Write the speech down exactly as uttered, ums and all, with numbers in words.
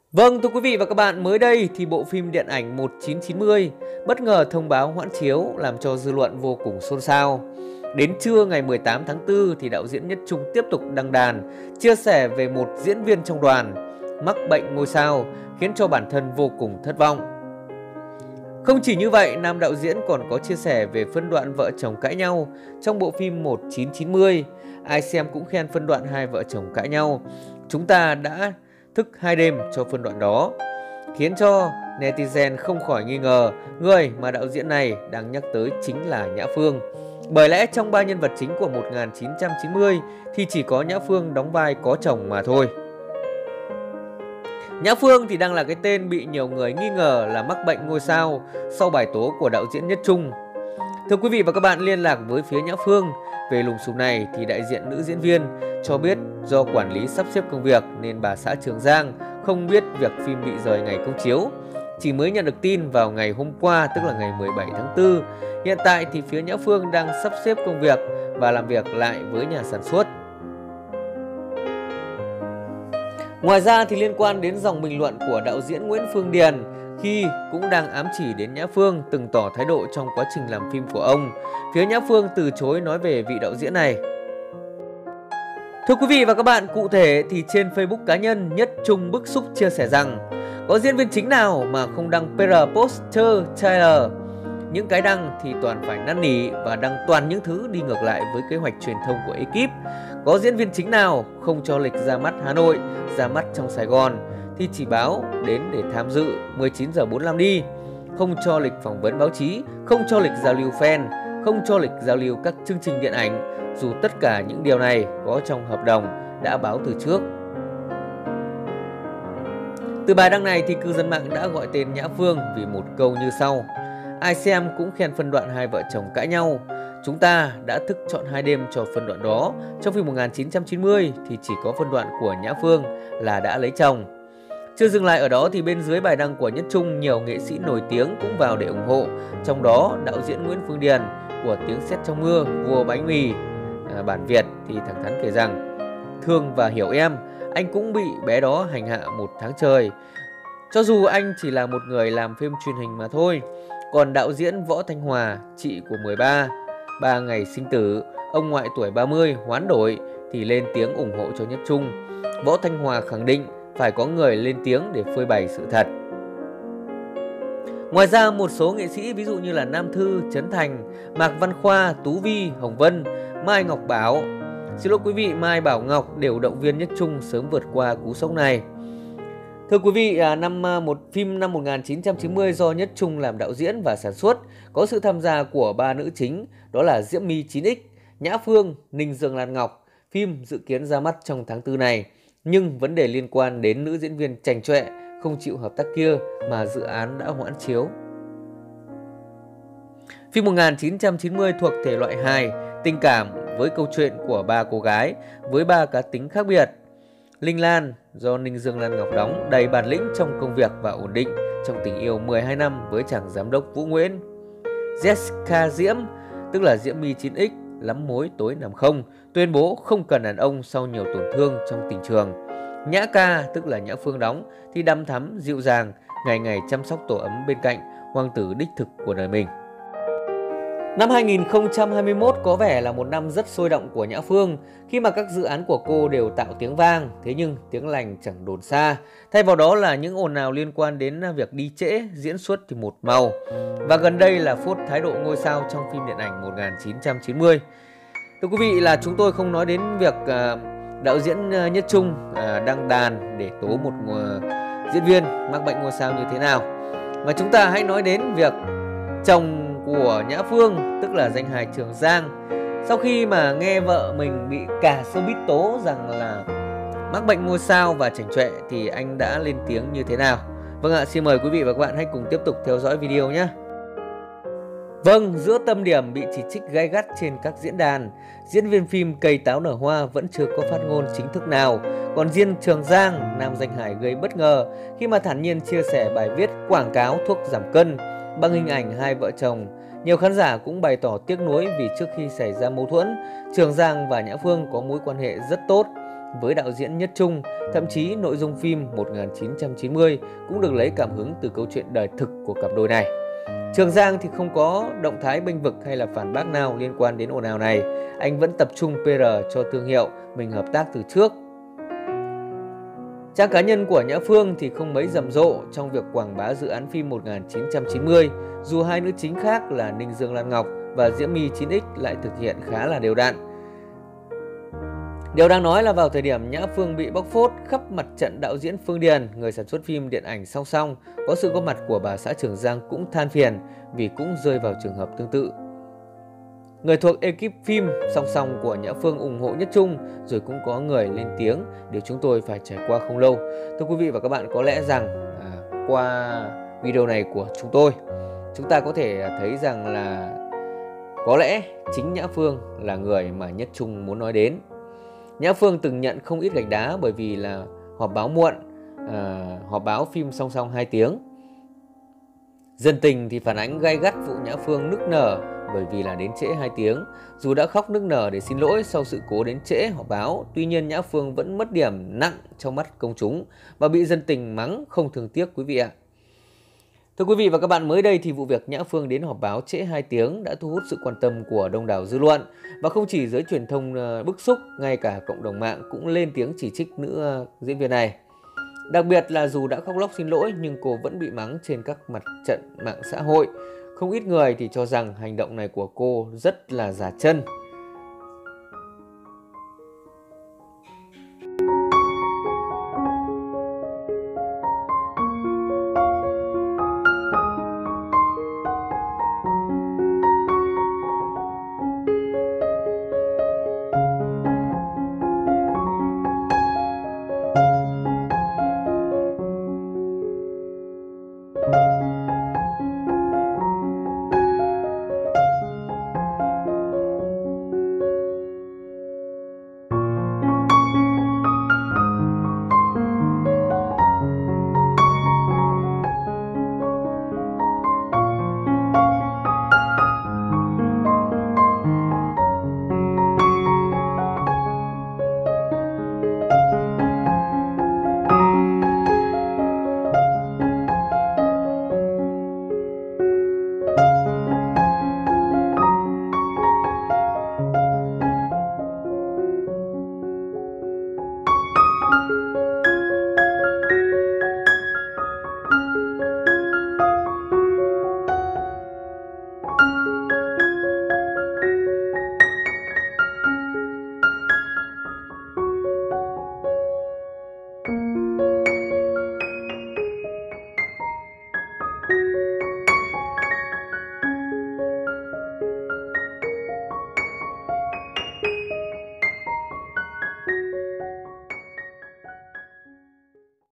Vâng, thưa quý vị và các bạn, mới đây thì bộ phim điện ảnh một chín chín mươi bất ngờ thông báo hoãn chiếu làm cho dư luận vô cùng xôn xao. Đến trưa ngày mười tám tháng tư thì đạo diễn Nhất Trung tiếp tục đăng đàn, chia sẻ về một diễn viên trong đoàn mắc bệnh ngôi sao khiến cho bản thân vô cùng thất vọng. Không chỉ như vậy, nam đạo diễn còn có chia sẻ về phân đoạn vợ chồng cãi nhau trong bộ phim một chín chín mươi. Ai xem cũng khen phân đoạn hai vợ chồng cãi nhau. Chúng ta đã thức hai đêm cho phân đoạn đó, khiến cho netizen không khỏi nghi ngờ người mà đạo diễn này đang nhắc tới chính là Nhã Phương. Bởi lẽ trong ba nhân vật chính của một nghìn chín trăm chín mươi thì chỉ có Nhã Phương đóng vai có chồng mà thôi. Nhã Phương thì đang là cái tên bị nhiều người nghi ngờ là mắc bệnh ngôi sao sau bài tố của đạo diễn Nhất Trung. Thưa quý vị và các bạn, liên lạc với phía Nhã Phương về lùm xùm này thì đại diện nữ diễn viên cho biết do quản lý sắp xếp công việc nên bà xã Trường Giang không biết việc phim bị rời ngày công chiếu. Chỉ mới nhận được tin vào ngày hôm qua, tức là ngày mười bảy tháng tư. Hiện tại thì phía Nhã Phương đang sắp xếp công việc và làm việc lại với nhà sản xuất. Ngoài ra thì liên quan đến dòng bình luận của đạo diễn Nguyễn Phương Điền khi cũng đang ám chỉ đến Nhã Phương từng tỏ thái độ trong quá trình làm phim của ông, phía Nhã Phương từ chối nói về vị đạo diễn này. Thưa quý vị và các bạn, cụ thể thì trên Facebook cá nhân, Nhất Trung bức xúc chia sẻ rằng có diễn viên chính nào mà không đăng pê rờ poster trailer. Những cái đăng thì toàn phải năn nỉ và đăng toàn những thứ đi ngược lại với kế hoạch truyền thông của ekip. Có diễn viên chính nào không cho lịch ra mắt Hà Nội, ra mắt trong Sài Gòn thì chỉ báo đến để tham dự mười chín giờ bốn mươi lăm đi. Không cho lịch phỏng vấn báo chí, không cho lịch giao lưu fan, không cho lịch giao lưu các chương trình điện ảnh, dù tất cả những điều này có trong hợp đồng đã báo từ trước. Từ bài đăng này thì cư dân mạng đã gọi tên Nhã Phương vì một câu như sau: ai xem cũng khen phân đoạn hai vợ chồng cãi nhau. Chúng ta đã thức trọn hai đêm cho phân đoạn đó. Trong phim một nghìn chín trăm chín mươi thì chỉ có phân đoạn của Nhã Phương là đã lấy chồng. Chưa dừng lại ở đó thì bên dưới bài đăng của Nhất Trung, nhiều nghệ sĩ nổi tiếng cũng vào để ủng hộ. Trong đó đạo diễn Nguyễn Phương Điền của Tiếng Sét Trong Mưa, Vua Bánh Mì à, bản Việt thì thẳng thắn kể rằng: thương và hiểu em, anh cũng bị bé đó hành hạ một tháng trời. Cho dù anh chỉ là một người làm phim truyền hình mà thôi. Còn đạo diễn Võ Thanh Hòa, chị của mười ba, ba ngày sinh tử, ông ngoại tuổi ba mươi hoán đổi thì lên tiếng ủng hộ cho Nhất Trung. Võ Thanh Hòa khẳng định phải có người lên tiếng để phơi bày sự thật. Ngoài ra, một số nghệ sĩ ví dụ như là Nam Thư, Trấn Thành, Mạc Văn Khoa, Tú Vi, Hồng Vân, Mai Ngọc Bảo, xin lỗi quý vị, Mai Bảo Ngọc đều động viên Nhất Trung sớm vượt qua cú sốc này. Thưa quý vị, năm một phim năm một nghìn chín trăm chín mươi do Nhất Trung làm đạo diễn và sản xuất, có sự tham gia của ba nữ chính, đó là Diễm My chín x, Nhã Phương, Ninh Dương Lan Ngọc. Phim dự kiến ra mắt trong tháng tư này, nhưng vấn đề liên quan đến nữ diễn viên chảnh chọe không chịu hợp tác kia mà dự án đã hoãn chiếu. Phim một nghìn chín trăm chín mươi thuộc thể loại hài, tình cảm với câu chuyện của ba cô gái với ba cá tính khác biệt. Linh Lan do Ninh Dương Lan Ngọc đóng, đầy bản lĩnh trong công việc và ổn định trong tình yêu mười hai năm với chàng giám đốc Vũ Nguyễn. Jessica Diễm, tức là Diễm My chín x, lắm mối tối nằm không, tuyên bố không cần đàn ông sau nhiều tổn thương trong tình trường. Nhã Ca, tức là Nhã Phương đóng, thì đăm thắm, dịu dàng, ngày ngày chăm sóc tổ ấm bên cạnh hoàng tử đích thực của đời mình. Năm hai nghìn không trăm hai mươi mốt có vẻ là một năm rất sôi động của Nhã Phương khi mà các dự án của cô đều tạo tiếng vang, thế nhưng tiếng lành chẳng đồn xa. Thay vào đó là những ồn ào liên quan đến việc đi trễ, diễn xuất thì một màu. Và gần đây là phốt thái độ ngôi sao trong phim điện ảnh một nghìn chín trăm chín mươi. Thưa quý vị, là chúng tôi không nói đến việc uh, đạo diễn uh, Nhất Trung uh, đăng đàn để tố một uh, diễn viên mắc bệnh ngôi sao như thế nào, mà chúng ta hãy nói đến việc chồng của Nhã Phương, tức là danh hài Trường Giang, sau khi mà nghe vợ mình bị cả showbiz tố rằng là mắc bệnh ngôi sao và chảnh chọe thì anh đã lên tiếng như thế nào. Vâng ạ, xin mời quý vị và các bạn hãy cùng tiếp tục theo dõi video nhé. Vâng, giữa tâm điểm bị chỉ trích gay gắt trên các diễn đàn, diễn viên phim Cây Táo Nở Hoa vẫn chưa có phát ngôn chính thức nào. Còn riêng Trường Giang, nam danh hài gây bất ngờ khi mà thản nhiên chia sẻ bài viết quảng cáo thuốc giảm cân bằng hình ảnh hai vợ chồng. Nhiều khán giả cũng bày tỏ tiếc nuối vì trước khi xảy ra mâu thuẫn, Trường Giang và Nhã Phương có mối quan hệ rất tốt. với đạo diễn Nhất Trung. Thậm chí nội dung phim một nghìn chín trăm chín mươi cũng được lấy cảm hứng từ câu chuyện đời thực của cặp đôi này. Trường Giang thì không có động thái bênh vực hay là phản bác nào liên quan đến ồn ào này. Anh vẫn tập trung pê rờ cho thương hiệu mình hợp tác từ trước. Trang cá nhân của Nhã Phương thì không mấy rầm rộ trong việc quảng bá dự án phim một nghìn chín trăm chín mươi, dù hai nữ chính khác là Ninh Dương Lan Ngọc và Diễm My chín x lại thực hiện khá là đều đặn. Điều đáng nói là vào thời điểm Nhã Phương bị bóc phốt, khắp mặt trận đạo diễn Phương Điền, người sản xuất phim điện ảnh Song Song, có sự góp mặt của bà xã Trường Giang cũng than phiền vì cũng rơi vào trường hợp tương tự. Người thuộc ekip phim Song Song của Nhã Phương ủng hộ Nhất Trung, rồi cũng có người lên tiếng điều chúng tôi phải trải qua không lâu. Thưa quý vị và các bạn, có lẽ rằng à, qua video này của chúng tôi, chúng ta có thể thấy rằng là có lẽ chính Nhã Phương là người mà Nhất Trung muốn nói đến. Nhã Phương từng nhận không ít gạch đá bởi vì là họp báo muộn, à, họp báo phim Song Song hai tiếng. Dân tình thì phản ánh gay gắt vụ Nhã Phương nức nở bởi vì là đến trễ hai tiếng. Dù đã khóc nức nở để xin lỗi sau sự cố đến trễ họp báo, tuy nhiên Nhã Phương vẫn mất điểm nặng trong mắt công chúng và bị dân tình mắng không thương tiếc quý vị ạ. Thưa quý vị và các bạn, mới đây thì vụ việc Nhã Phương đến họp báo trễ hai tiếng đã thu hút sự quan tâm của đông đảo dư luận. Và không chỉ giới truyền thông bức xúc, ngay cả cộng đồng mạng cũng lên tiếng chỉ trích nữ diễn viên này. Đặc biệt là dù đã khóc lóc xin lỗi nhưng cô vẫn bị mắng trên các mặt trận mạng xã hội. Không ít người thì cho rằng hành động này của cô rất là giả chân.